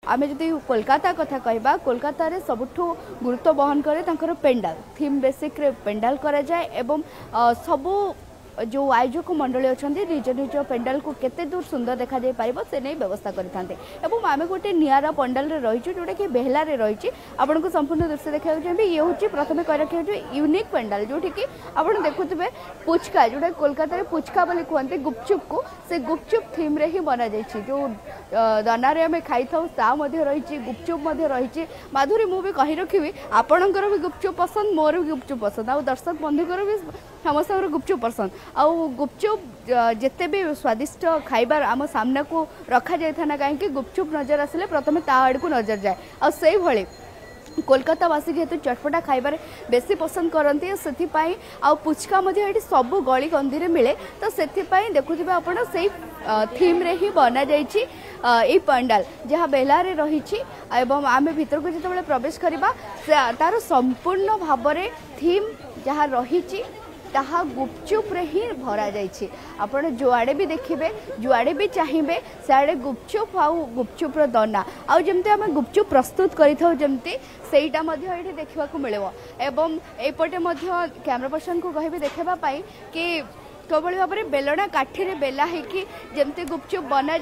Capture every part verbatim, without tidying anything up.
आम जदि कोलकाता कथा कहबा कोलकाता रे सबुठु गुरुत्व बहन करे तांकर पेंडाल थीम बेसिक रे पेंडाल करा जाए एवं सबू जो आयोजक मंडली अच्छा निज निज पेंडाल को केते दूर सुंदर देखा जाय पारिबो से नहीं व्यवस्था करिथांते एवं आमे गोटे नियारा पंडाल रे रहिछु जोटा कि बेहला रे रहिछि आपन को संपूर्ण दृश्य देखा चाहिए ये होछि प्रथमे कह रखे जो यूनिक पंडाल जोठी कि आपन देखुतबे पुचका जोटा कोलकाता रे पुचका बोली कहते गुपचुप को से गुपचुप थीम रे ही बना जाइछि जो दना रे हमें खाई थाउ ता मध्ये रहिछि गुपचुप मध्ये रहिछि माधुरी मु भी कहि रखिबी आपनकर भी गुपचुप पसंद मोर भी गुपचुप पसंद आ दर्शक बंधुकर भी समस्त गुपचुप पसंद आउ गुपचुप जिते भी स्वादिष्ट खाइबार आम सामना को रखा जाए था ना कहीं गुपचुप नजर आसिले प्रथमे ता आड़ को नजर जाए आ से भले कोलकातावासी जेहेतु चटपटा खाइबार बेसी पसंद करती से आ पुचका सब गली कंदी रे मिले तो से देखुवे आपण से थीम रे ही बना जाइए पंडाल जहाँ बेला रे रही एवं आम भीतर को जिते प्रवेश करवा तार संपूर्ण भाव में थीम जहाँ रही ताहा गुपचुप रे ही भरा जाइए आपण जुआड़े भी देखिए जुआड़े भी चाहिए सियाड़े गुपचुप आउ गुपचुप दना आउ जमती आम गुपचुप प्रस्तुत करमती सेटा ये देखा मिले एवं एपटे कैमरा पर्सन को कह देखापी कि कबली भाव में बेलना काठी रे बेला होगी जमती गुपचुप बना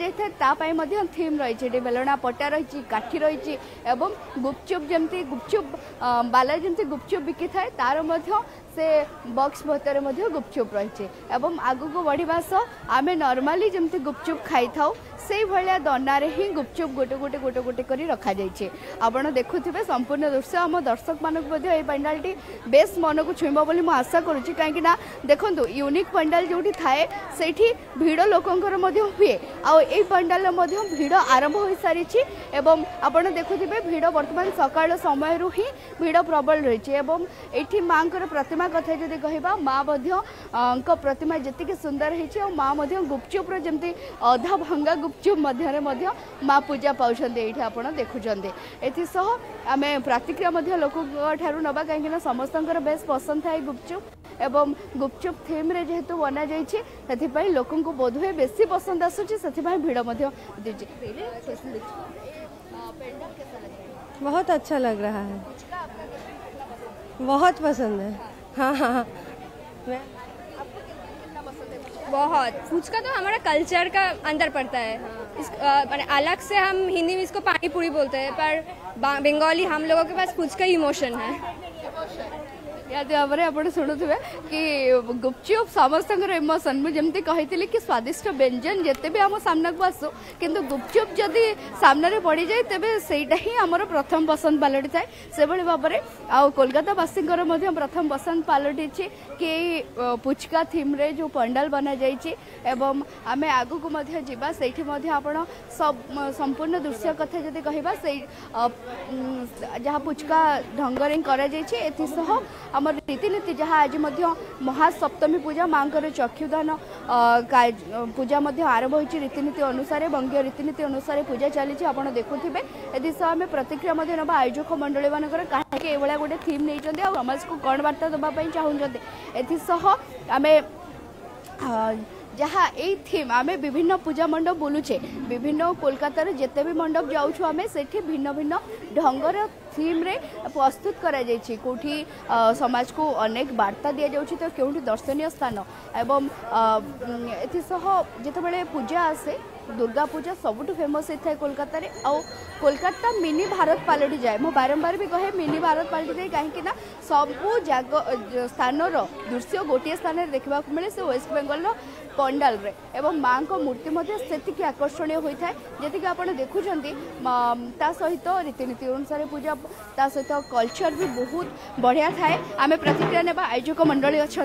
जाए थीम रही बेलना पटा रही काठी रही एवं गुपचुप जमती गुपचुप बाला जमती गुपचुप बिकी थाए तार से बॉक्स भतर गुपचुप रही एवं आगु को बढ़िया सह आम नॉर्मली जमती गुपचुप खाई था से भाया दना रे ही गुपचुप गोटे गोटे गोटे गोटे करी रखा जाइए आपण देखुथिबे संपूर्ण दृश्य आम दर्शक मानक मध्ये पंडालटी बेस मन को छुईब बोली मु आशा करुच्ची कहीं देखो यूनिक पंडाल जो थाए से भिड़ लोकंकर हुए आउ ए पंडाल भिड़ आरंभ हो सारी एवं आपण देखुथिबे भिड़ वर्तमान सकाळ समय ही भिड़ प्रबल रही एठी माँ प्रतिमा कथा जदि कहबा माँ प्रतिमा जी सुंदर है माँ गुपचुप जमती अधा भंगा गुपचुप मध्य माँ पूजा पाँच आप देखुं एसह आम प्रतिक्रिया लोक नवा कहीं समस्त बेस पसंद थाए गुपचुप एवं गुपचुप थीम रे जेहेतु बना जाइए लोक बोध हुए बेसी पसंद आसूची से भिड़ बहुत अच्छा लग रहा है बहुत पसंद है हाँ हाँ हाँ बहुत फुचका तो हमारा कल्चर का अंदर पड़ता है इस अलग से हम हिंदी में इसको पानी पूरी बोलते हैं पर बंगाली हम लोगों के पास फुचका इमोशन है याद भाव में आप शुणुवे कि गुपचुप समस्त इमोशन मुझे कही कि स्वादिष्ट व्यंजन जिते भी आम सामना को आसू किंतु गुपचुप जदि सामने पड़ जाए तेज सेटा ही आमर प्रथम पसंद पलटि थाए से भाव में आ कोलकातावासी प्रथम पसंद पलटि कि पुचका थीम रे जो पंडाल बना जाइए एवं आम आगू को जावा से सब संपूर्ण दृश्य कथा जदि कहबा से जहाँ पुचका ढंगरे कर आम रीतिनीति जहाँ आज महासप्तमी पूजा माँ चक्षुदान पूजा आरंभ हो रीतिनीति अनुसार बंगीय रीतिनीति अनुसार पूजा चली आप देखुवे एस आम प्रतिक्रिया ना आयोजक मंडली मानकर कहीं गोटे थीम नहीं समाज को कौन वार्ता देवाई चाहते एसह आम जहाँ यही थीम आम विभिन्न पूजा मंडप बुलूचे विभिन्न कोलकातार जिते भी मंडप जाऊँ आम से भिन्न भिन्न ढंगर थीम रे प्रस्तुत करा जाइछि कोठी समाज को अनेक वार्ता दिया जाउछि तो केउठी दर्शनीय स्थान एवं एथिसह जेतेबेले पूजा आसे दुर्गा पूजा सबुठ फेमस होता है कोलकाता रे आउ कोलकाता मिनी भारत पलटि जाए मो बारंबार भी कहे मिनी भारत पलटि जाए कहीं सबू जग स्थान दृश्य गोटे स्थान देखा मिले से वेस्ट बेंगल पंडाल रे एवं माँ को मूर्ति से आकर्षणीय होता है जी आप देखुं सहित रीतिनीति अनुसार पूजा ता सहित कल्चर भी बहुत बढ़िया थाए आम प्रतिक्रिया ने आयोजक मंडली अच्छा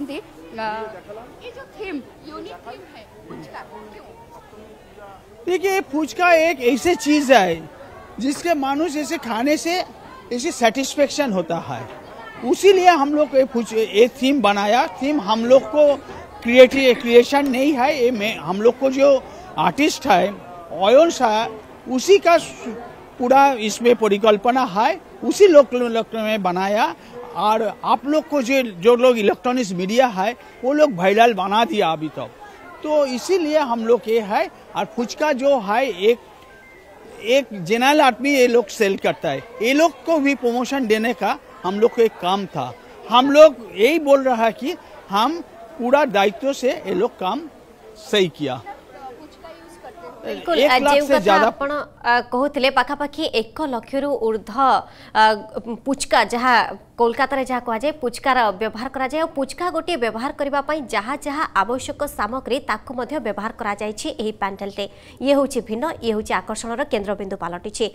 देखिए फुचका एक ऐसी चीज है जिसके मानुष ऐसे खाने से ऐसे सेटिस्फेक्शन होता है उसीलिए हम लोग ये थीम बनाया थीम हम लोग को क्रिएटिव क्रिएशन नहीं है ये हम लोग को जो आर्टिस्ट है ऑयंस है उसी का पूरा इसमें परिकल्पना है उसी लोग में बनाया और आप लोग को जो जो लोग इलेक्ट्रॉनिक्स मीडिया है वो लोग वायरल बना दिया अभी तक तो इसीलिए हम लोग ये है और फुचका जो है एक एक जनरल आदमी ये लोग सेल करता है, ये लोग को भी प्रमोशन देने का हम लोग को एक काम था। हम लोग यही बोल रहा है कि हम पूरा दायित्व से ये लोग काम सही किया। बिल्कुल एक लाख जो से कथा ज्यादा आपण कहते पाखापाखि एक लक्ष रु ऊर्ध पुचका जहाँ कोलकाता जहाँ कहुए पुचकार व्यवहार करा जाए और पुचका गोटे व्यवहार करने जहाँ जहाँ आवश्यक सामग्री ताकू मध्य व्यवहार करा जायछि एही पैंडलटे। ये हूँ भिन्न, ये हूँ आकर्षण केन्द्रबिंदु पलटिछि।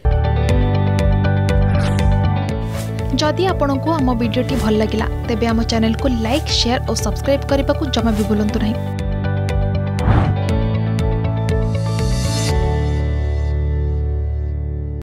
जदि आपंक आम भिडी भल लगा तेब आम चैनल को लाइक शेयर और सब्सक्राइब करने को जमा भी भूलु नहीं।